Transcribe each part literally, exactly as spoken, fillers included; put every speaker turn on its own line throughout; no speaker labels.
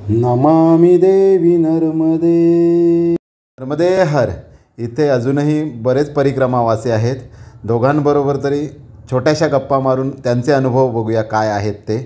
नमामि देवी नर्मदे. नर्मदे हर. इथे अजूनही बरेच परिक्रमावासी आहेत. दोघांबरोबर तरी छोट्याशा गप्पा मारून त्यांचे अनुभव बघूया काय आहेत ते.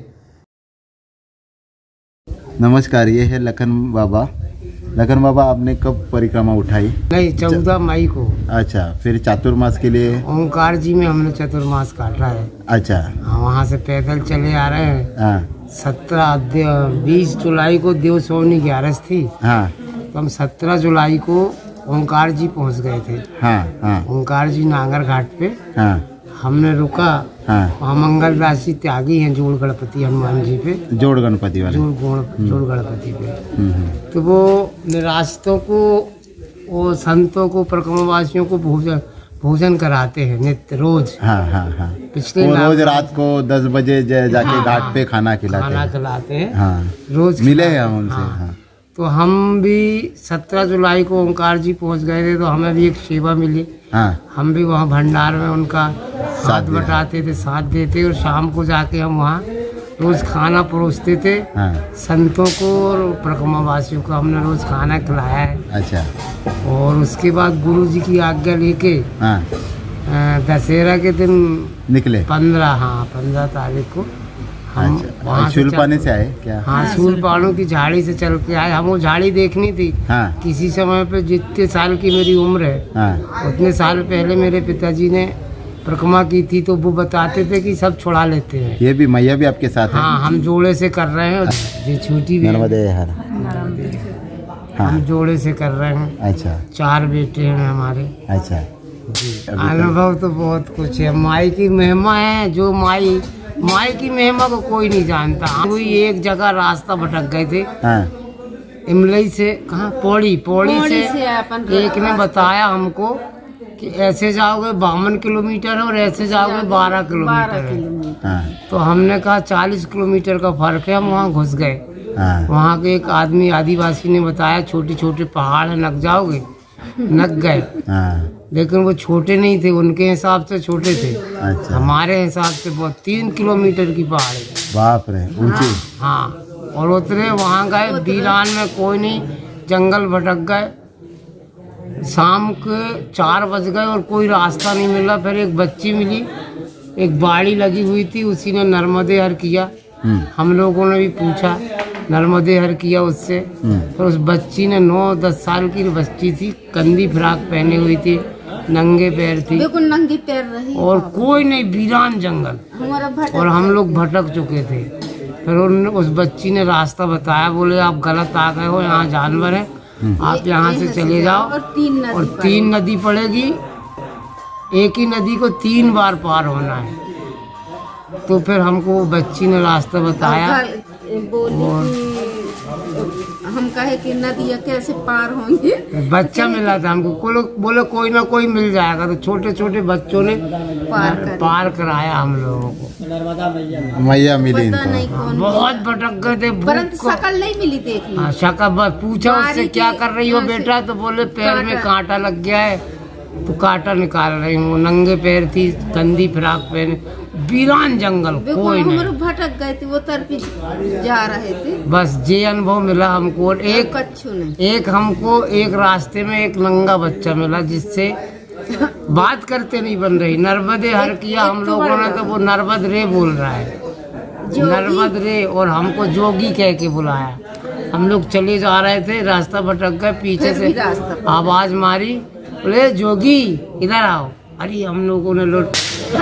नमस्कार, ये है लखन बाबा. लखन बाबा, आपने कब परिक्रमा उठाई?
नहीं, चौदह मई को.
अच्छा, फिर चातुर्मास के लिए?
ओंकार जी में हमने चतुर्मास काटा है.
अच्छा,
वहाँ से पैदल चले आ रहे हैं.
हाँ.
सत्रह बीस जुलाई को देव सोनी ग्यारस थी.
हाँ.
तो हम सत्रह जुलाई को ओंकार जी पहुँच गए थे.
हाँ. हाँ.
ओंकार जी नांगर घाट पे.
हाँ.
हमने रुका.
हाँ.
वहाँ मंगल राशि त्यागी हैं जोड़ गणपति हनुमान जी पे.
जोड़ गणपति वाले.
जोड़ जोड़ गणपति पे. तो वो निराश्रितों को, वो संतों को, परिक्रमावासियों को भोजन भोजन कराते हैं नित्य रोज.
हाँ. हाँ. हाँ.
पिछले
रोज रात को दस बजे जाके
हाँ,
घाट पे खाना खिलाते
खाना
हैं.
खिलाते हैं.
हाँ.
रोज
मिले हैं हम उनसे.
हाँ.
हाँ.
तो हम भी सत्रह जुलाई को ओंकार जी पहुंच गए थे, तो हमें भी एक सेवा मिली.
हाँ.
हम भी वहाँ भंडार में उनका हाथ बटाते थे, साथ देते, और शाम को जाके हम वहाँ रोज खाना परोसते थे. हाँ. संतों को और परिक्रमावासियों को हमने रोज खाना खिलाया है. अच्छा. और उसके बाद गुरु जी की आज्ञा लेके हाँ. दशहरा के दिन निकले. पंद्रह हाँ पंद्रह तारीख को हम वहाँ
शूलपानी से आए क्या?
हाँ, शूलपानी की झाड़ी से चल के आए. हम वो झाड़ी देखनी थी. हाँ. किसी समय पे जितने साल की मेरी उम्र है, हाँ, उतने साल पहले मेरे पिताजी ने परिक्रमा की थी, तो वो बताते थे कि सब छुड़ा लेते हैं.
ये भी मैया भी आपके साथ है?
हाँ, हम जोड़े से कर रहे हैं. ये छोटी भी
नर्मदे हर.
हम जोड़े से कर रहे हैं.
अच्छा. चार
बेटे हैं हमारे.
अच्छा.
अनुभव तो बहुत कुछ है. माई की महिमा है. जो माई माई की महिमा को कोई नहीं जानता. कोई एक जगह रास्ता भटक गए थे. हाँ. इमलई से कहाँ पौड़ी पौड़ी से, से एक ने बताया हमको कि ऐसे जाओगे बावन किलोमीटर है और ऐसे जाओगे बारह किलोमीटर है. हाँ. तो हमने कहा चालीस किलोमीटर का फर्क है. हम वहाँ घुस गए. हाँ. वहाँ के एक आदमी आदिवासी ने बताया छोटे छोटे पहाड़ है, नक जाओगे. नक गए. हाँ. लेकिन वो छोटे नहीं थे, उनके हिसाब से छोटे थे. अच्छा. हमारे हिसाब से बहुत तीन किलोमीटर की पहाड़ है.
बाप रे, ऊंची.
हाँ, हाँ. और उतरे वहाँ गए. बीरान में कोई नहीं, जंगल भटक गए. शाम के चार बज गए और कोई रास्ता नहीं मिला. फिर एक बच्ची मिली, एक बाड़ी लगी हुई थी, उसी ने नर्मदे हर किया. हम लोगों ने भी पूछा, नर्मदे हर किया उससे. फिर उस बच्ची ने, नौ दस साल की बच्ची थी, कंदी फ्राक पहनी हुई थी, नंगे पैर थी,
बिल्कुल नंगी पैर रही.
और कोई नहीं, वीरान जंगल. और हम लोग भटक चुके थे. फिर उन उस बच्ची ने रास्ता बताया. बोले आप गलत आ गए हो, यहाँ जानवर है, आप यहाँ से चले जाओ. और तीन नदी, और तीन नदी पड़ेगी. एक ही नदी को तीन बार पार होना है. तो फिर हमको वो बच्ची ने रास्ता बताया.
बोली हम कहे कि नदियाँ कैसे पार होंगे.
बच्चा मिला था हमको. बोले बोले कोई ना कोई मिल जाएगा. तो छोटे छोटे बच्चों ने पार कर, पार कराया हम लोगों को.
मैया मिली.
बहुत भटक गए थे.
परंतु शकल नहीं मिली देखने.
हाँ, शकल पूछा उससे क्या कर रही हो बेटा, तो बोले पैर में कांटा लग गया है, तो कांटा निकाल रही हूँ. नंगे पैर थी, कंदी फ्राक पहने, वीरान जंगल, कोई नहीं.
भटक गए थे, वो तरफ जा रहे थे.
बस ये अनुभव मिला हमको. एक एक हमको एक रास्ते में एक नंगा बच्चा मिला, जिससे बात करते नहीं बन रही. नर्मदे हर किया हम लोगों ने, तो वो नर्मद रे बोल रहा है, नर्मद रे. और हमको जोगी कह के बुलाया. हम लोग चले जा रहे थे, रास्ता भटक गए. पीछे से आवाज मारी, बोले जोगी इधर आओ. अरे हम लोगों ने लौट,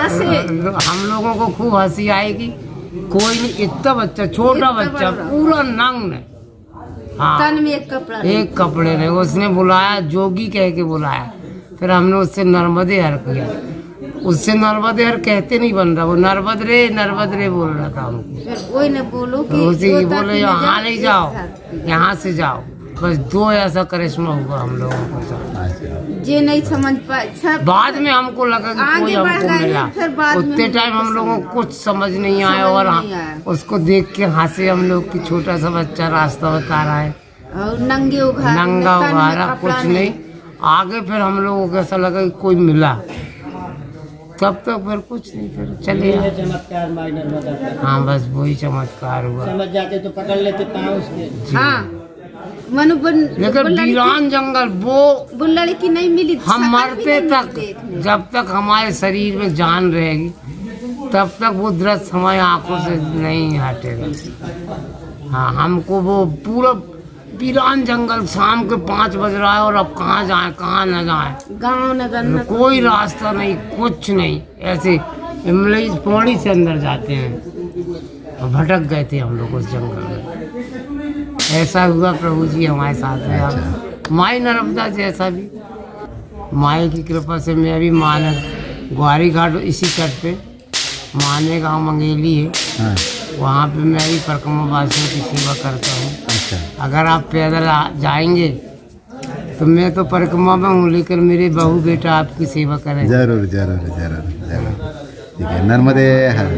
हम लोगों को खूब हंसी आएगी. कोई नहीं, इतना बच्चा, छोटा बच्चा, पूरा नंग है. हाँ,
तन में एक कपड़ा
एक कपड़े ने. उसने बुलाया, जोगी कह के बुलाया. फिर हमने उससे नर्मदे हर किया. उससे नर्मदे हर कहते नहीं बन रहा, वो नर्मद रे नर्मद रे बोल रहा था हमको.
कोई ने बोलो कि
उसी बोले यहाँ नहीं जाओ, यहाँ से जाओ. बस दो ऐसा करिश्मा हुआ हम लोगों के साथ.
ये नहीं समझ पाए.
बाद में हमको लगा कि कोई हमको मिला. उतने टाइम हम लोगों को कुछ समझ नहीं आया. और उसको देख के हंसे हम लोग कि छोटा सा बच्चा रास्ता बता रहा है.
और नंगे उघार,
नंगा उघारा, कुछ नहीं. आगे फिर हम लोगों को ऐसा लगा कि कोई मिला. तब तक फिर कुछ नहीं, फिर चले आए।
चमत्कार माई नर्मदा का
हाँ बस वही चमत्कार हुआ।
समझ जाते तो पकड़ लेते पाँव उसके।
हाँ मनु
लेकिन वीरान जंगल वो
वो लड़की नहीं मिली,
हम
शकल भी
मरते
नहीं
तक,
मिली देखने।
जब तक हमारे शरीर में जान रहेगी तब तक वो दृश्य हमारी आंखों से नहीं हटेगा। हाँ हमको वो पूरा वीरान जंगल, शाम के पाँच बज रहा है और अब कहाँ जाए कहाँ न जाए,
गाँव नगर न
कोई रास्ता नहीं, कुछ नहीं, ऐसे इमली पौड़ी से अंदर जाते हैं और भटक गए थे हम लोग उस जंगल में। ऐसा हुआ प्रभु जी हमारे साथ में। अब माई नर्मदा जैसा भी माई की कृपा से मैं अभी मान ग्वारी घाट इसी तट पे माने गाँव मंगेली है,
हाँ।
वहाँ पे मैं भी परिक्रमा वासियों की सेवा करता हूँ।
अच्छा।
अगर आप पैदल आ जाएंगे तो मैं तो परिक्रमा में हूँ, लेकिन मेरे बहू बेटा आपकी सेवा करें।
जरूर जरूर जरूर जरूर। ठीक है, नर्मदे हर।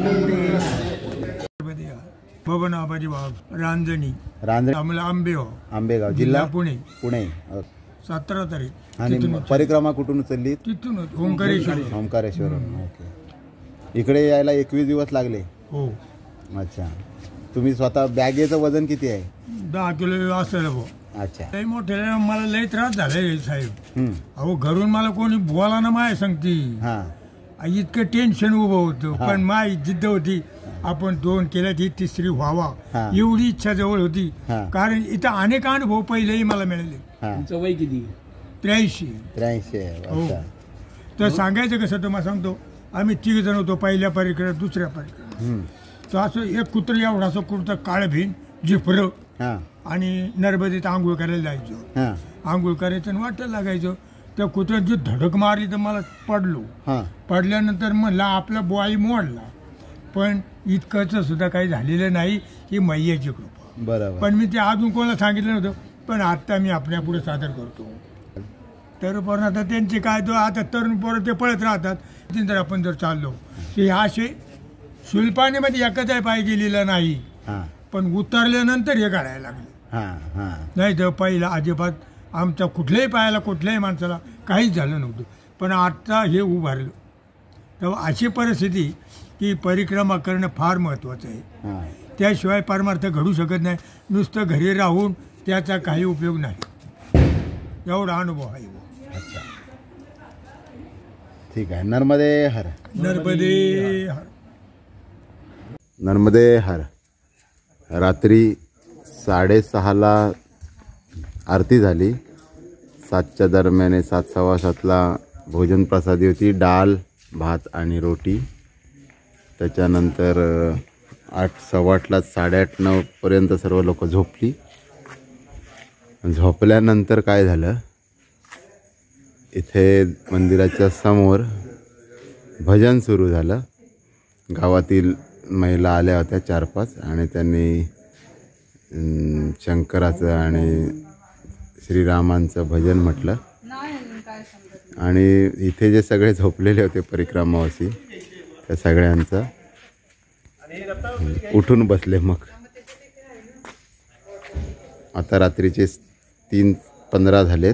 भवन आबाजी बाग रांजणी
रांजणी
आम्हाला आंबेगाव
आंबेगाव जिल्हा
पुणे
पुणे.
सतरा तारीख
आणि परिक्रमा कुठून चालली?
तिथूनच ओंकारेश्वर.
ओंकारेश्वर. ओके. इकडे यायला एकवीस दिवस लागले.
हो.
अच्छा. तुम्ही स्वतः बॅगेचं वजन किती आहे?
दहा किलो असेल भाऊ.
अच्छा.
लई मोठे मला लई त्रास झाले साहेब.
हम्म.
अहो घरून मला कोणी बोला ना माय सांगती.
हा.
इतकं टेन्शन उभं होतं, पण माय जिद्द होती आपण दोन केल्या ती तिसरी व्हावा एवढी इच्छा जवळ होती. कारण इथं अनेक अनुभव पहिलेही मला मिळाले.
वय किती?
त्र्याऐंशी.
त्र्याऐंशी.
तर सांगायचं कसं तुम्हाला सांगतो, आम्ही तिघ जण होतो पहिल्या परिक्रमेत दुसऱ्या परिक्रमेत. तर असं एक कुत्र एवढा असं कुठं काळ भिन झिपर आणि नर्मदेत आंघोळ करायला जायचो. आंघोळ करायचं आणि वाटायला लागायचो. त्या कुत्र्यात जी धडक मारली तर मला पडलो. पडल्यानंतर म्हणला आपला बॉई मोडला, पण इतकंच सुद्धा काही झालेलं नाही. ही मैयाची कृपा.
बरोबर.
पण मी ते अजून कोणाला सांगितलं नव्हतं, पण आता मी आपल्या पुढे सादर करतो. तर पण आता त्यांचे काय तो आता तरुण पोरं ते पळत राहतात. जर आपण जर चाललो की ह्या असे सुलपाणीमध्ये एकच आहे पाय गेलेला नाही, पण उतरल्यानंतर हे काढायला लागले. नाही तर पहिला अजिबात आमच्या कुठल्याही पायाला कुठल्याही माणसाला काहीच झालं नव्हतं, पण आता हे उभारलं. तेव्हा अशी परिस्थिती की परिक्रमा करणं फार महत्त्वाचं आहे. त्याशिवाय परमार्थ घडू शकत नाही. नुसतं घरी राहून त्याचा काही उपयोग नाही. एवढा अनुभव आहे.
अच्छा. ठीक आहे. नर्मदे हर.
नर्मदे हर.
नर्मदे हर. रात्री साडेसहाला आरती झाली. सातच्या दरम्यान सात सव्वा सातला भोजन प्रसादी होती, डाळ भात आणि रोटी. त्याच्यानंतर आठ सव्वा आठला साडेआठ नऊपर्यंत सर्व लोक झोपली. झोपल्यानंतर काय झालं, इथे मंदिराच्या समोर भजन सुरू झालं. गावातील महिला आल्या होत्या चार पाच, आणि त्यांनी शंकराचं आणि श्रीरामांचं भजन म्हटलं. आणि इथे जे सगळे झोपलेले होते परिक्रमावासी, त्या सगळ्यांचं उठून बसले. मग आता रात्रीचे तीन पंधरा झालेत.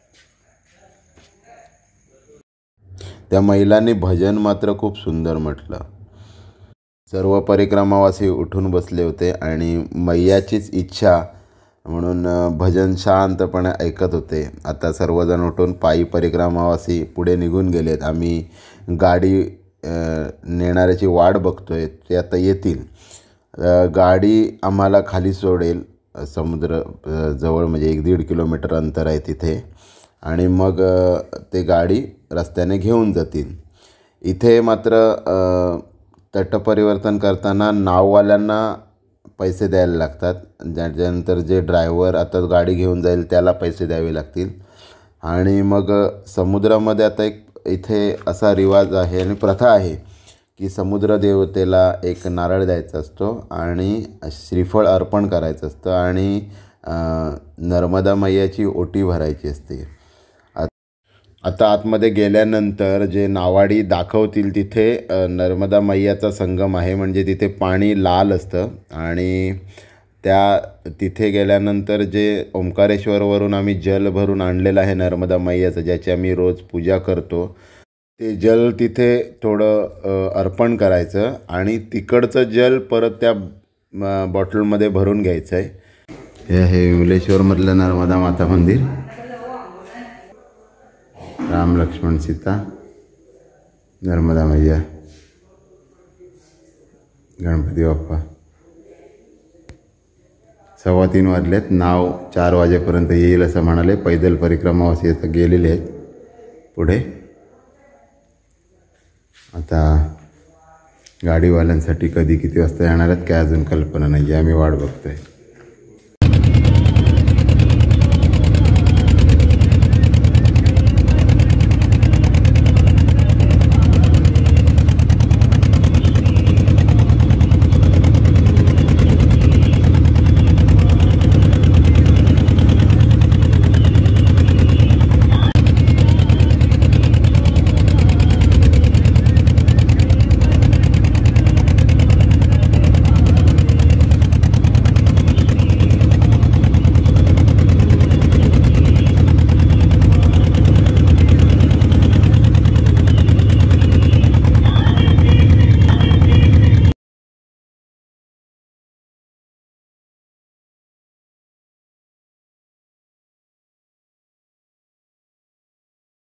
त्या महिलांनी भजन मात्र खूप सुंदर म्हटलं. सर्व परिक्रमावासी उठून बसले होते आणि मैयाचीच इच्छा म्हणून भजन शांतपणे ऐकत होते. आता सर्वजण उठून पायी परिक्रमावासी पुढे निघून गेलेत. आम्ही गाडी नेणाऱ्याची वाट बघतोय, ते आता येतील. गाडी आम्हाला खाली सोडेल समुद्र जवळ, म्हणजे एक दीड किलोमीटर अंतर आहे तिथे, आणि मग ते गाडी रस्त्याने घेऊन जातील. इथे मात्र तटपरिवर्तन करताना नाववाल्यांना पैसे द्यायला लागतात. त्याच्यानंतर जे ड्रायव्हर आता गाडी घेऊन जाईल त्याला पैसे द्यावे लागतील. आणि मग समुद्रामध्ये आता एक इथे असा रिवाज आहे आणि प्रथा आहे की समुद्र देवतेला एक नारळ द्यायचा असतो आणि श्रीफळ अर्पण करायचं असतं आणि नर्मदा मैयाची ओटी भरायची असते. आता आतमध्ये गेल्यानंतर जे नावाडी दाखवतील तिथे नर्मदा मैयाचा संगम आहे, म्हणजे तिथे पाणी लाल असतं. आणि त्या तिथे गेल्यानंतर जे ओंकारेश्वरवरून आम्ही जल भरून आणलेलं आहे नर्मदा मैयाचं, ज्याची आम्ही रोज पूजा करतो, ते जल तिथे थोडं अ, अर्पण करायचं आणि तिकडचं जल परत त्या अ, बॉटलमध्ये भरून घ्यायचं आहे. हे आहे विमलेश्वरमधलं नर्मदा माता मंदिर. राम लक्ष्मण सीता, नर्मदा मैया, गणपती बाप्पा. सव्वा तीन वाजलेत. नाव चार वाजेपर्यंत येईल असं म्हणाले. पैदल परिक्रमावासी आता गेलेले आहेत पुढे. आता गाडीवाल्यांसाठी कधी किती वाजता येणार आहेत काय अजून कल्पना नाही आहे. आम्ही वाट बघतोय.